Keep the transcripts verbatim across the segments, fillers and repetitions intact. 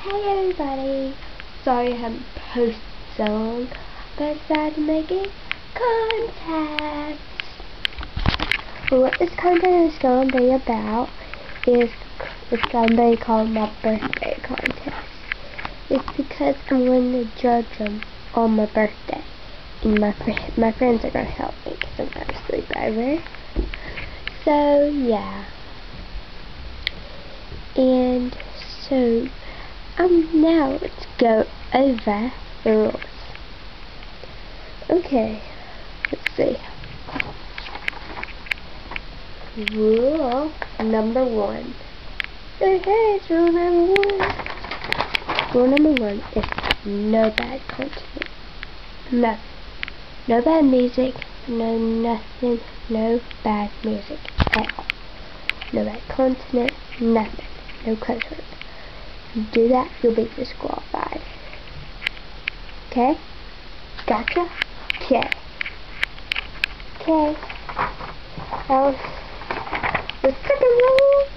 Hey everybody! Sorry I haven't posted so long, but I decided to make a contest. Well, what this contest is going to be about is it's going to be called my birthday contest. It's because I'm going to judge them on my birthday, and my fr my friends are going to help me because I'm going to sleep over. So yeah, and so. Um, now let's go over the rules. Okay, let's see. Rule number one. Hey, hey, it's rule number one. Rule number one is no bad content. No. No bad music. No nothing. No bad music at all. No bad content. Nothing. No cuss words. If you do that, you'll be disqualified. Okay? Gotcha? Okay. Okay. Now, the second rule.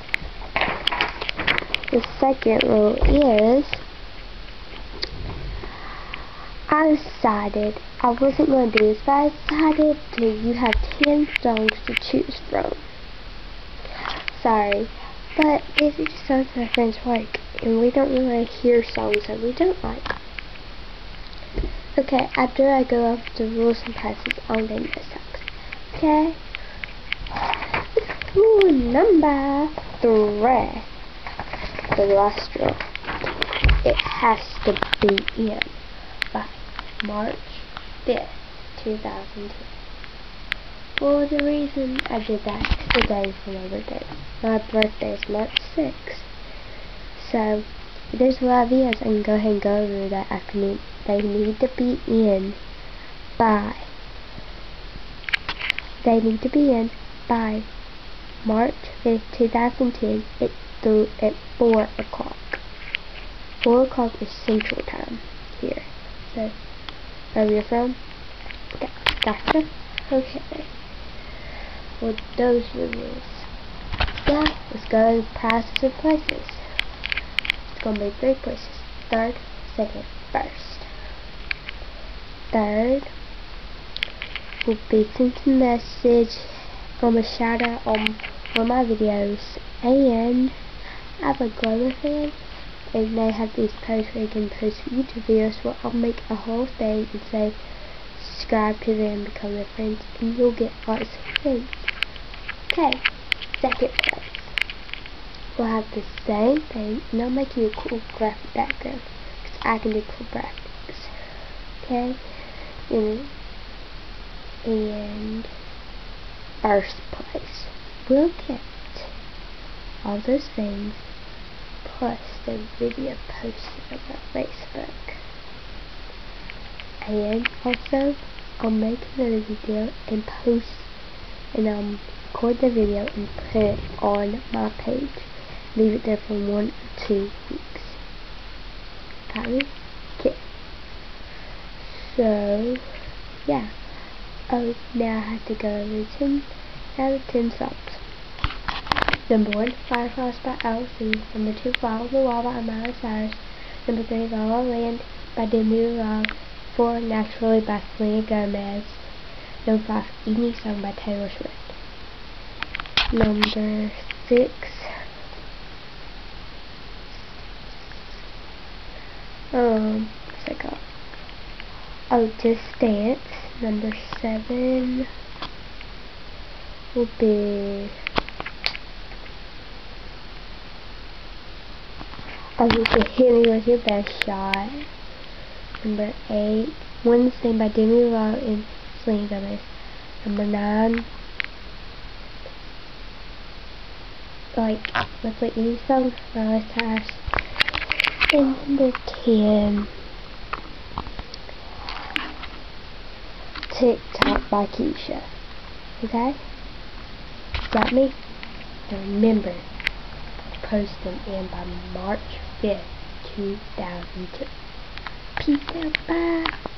The second rule is, I decided I wasn't going to do this, but I decided to, you have ten songs to choose from. Sorry. But these are just songs my friends like, and we don't really hear songs that we don't like. Okay, after I go off the rules and passes, I'll name those songs. Okay? Rule number three. The last rule. It has to be in by March fifth, two thousand two. Well, the reason I did that is the day for my birthday. My birthday is March sixth. So, there's a lot of videos I can go ahead and go over that afternoon. They need to be in by, they need to be in by March fifth, two thousand ten at, th at four o'clock. four o'clock is Central Time here. So, where you're from? Okay, gotcha? Okay. Well, those are the rules. Yeah, let's go to prizes and places. It's going to be three places. Third, second, first. Third will be sent a message from a shout out on one of my videos. And I have a Glover fan, and they have these posts where you can post YouTube videos where I'll make a whole thing and say subscribe to them, become their friends, and you'll get lots of things. Okay, second place. We'll have the same thing, and I'll make you a cool graphic background, because I can do cool graphics. Okay, and, and first place will get all those things, plus the video posted on my Facebook. And also, I'll make another video and post, and um, record the video and put it on my page. Leave it there for one or two weeks. Got me? Okay. So, yeah. Oh, now I have to go over ten out of ten songs. Number one, Fireflies by L C. Number two, Fly on the Wall by Miley Cyrus. Number three, La La Land by Demi Lovato. Four, Naturally by Selena Gomez. Number five, Evening Song by Taylor Swift. Number six, um, what's that called? Oh, Just Dance. Number seven will be, oh, you can hit me with your best shot. Number eight, One Thing by Demi Lovato and Selena Gomez. Number nine, like, let's like new songs by Miley Cyrus. And number ten, TikTok by Keisha. Okay? Got me? And remember, post them in by March fifth, two thousand two. Peace out, bye.